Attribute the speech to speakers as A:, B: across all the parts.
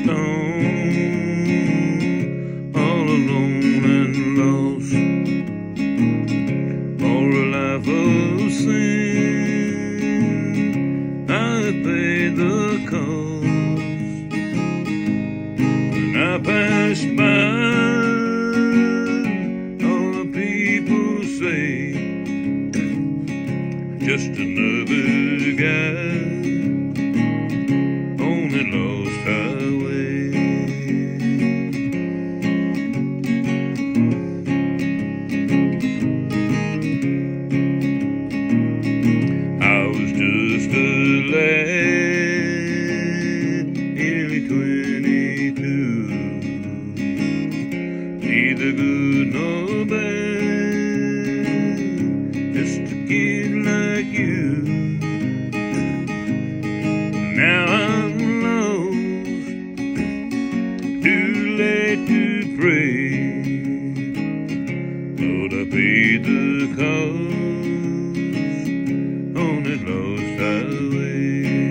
A: song, all alone and lost, for a life of sin. I paid the cost when I passed by. All the people say, just another guy on a lost highway. I was just a lad, nearly 22, neither good nor bad, just a kid like you. Now I'm lost, too late to pray. Lord, I paid the cost on that lost highway.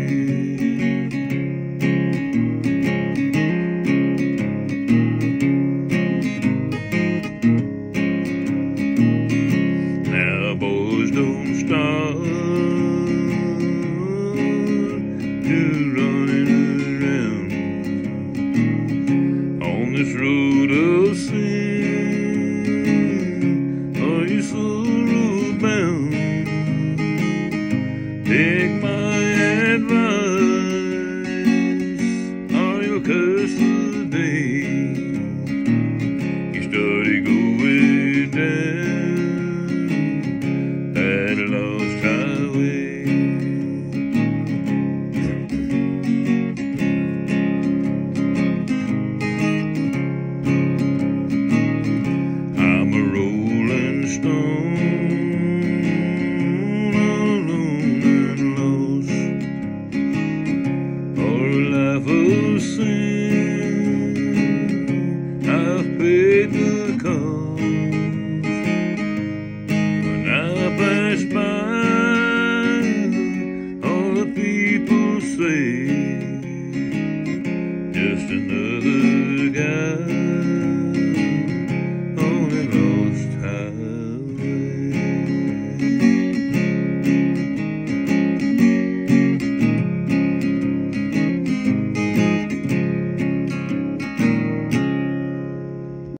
A: Now boys don't start this road of sin. Are you sorrow bound? Take my advice. Are your curses